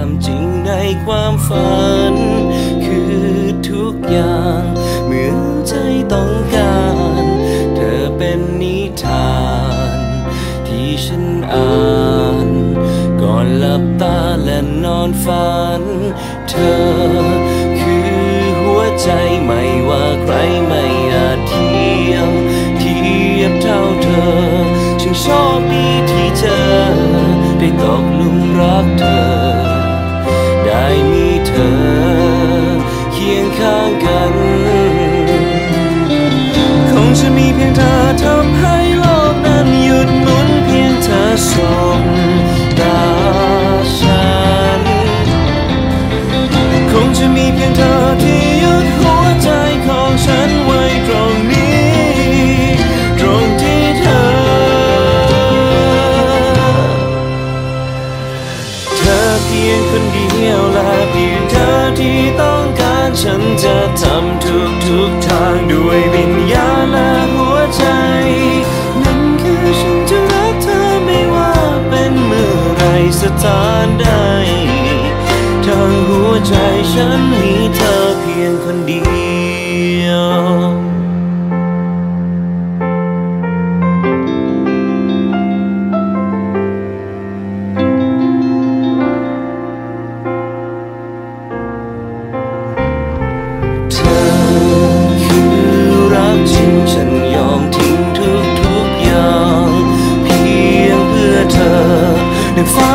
ความจริงในความฝันคือทุกอย่างเหมือนใจต้องการเธอเป็นนิทานที่ฉันอ่านก่อนหลับตาและนอนฝันเธอคือหัวใจไม่ว่าใครไม่อาจเทียบเท่าเธอฉันโชคดีที่เจอได้ตกหลุมรักเธอได้มีเธอเคียงข้างกันคงจะมีเพียงเธอทำให้โลกนั้นหยุดหมุนเพียงเธอสบตาฉันคงจะมีเพียงเธอที่หยุดหัวใจของฉันไว้ตรงนี้ตรงที่เธอเพียงคนเดียวและเพียงเธอที่ต้องการฉันจะทำทุกทางด้วยวิญญาณและหัวใจนั่นคือฉันจะรักเธอไม่ว่าเป็นเมื่อไรสถานใดทั้งหัวใจฉันมีเธอเพียงคนเดียวฉันยอมทิ้งทุกอย่างเพียงเพื่อเธอในฝั